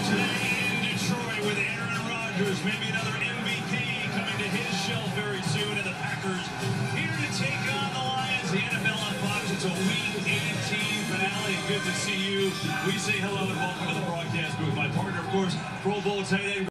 today in Detroit with Aaron Rodgers, maybe another MVP coming to his shelf very soon, and the Packers here to take on the Lions. The NFL on Fox. It's a Week 18 finale. Good to see you. We say hello and welcome to the broadcast booth. My partner, of course, Pro Bowl tight end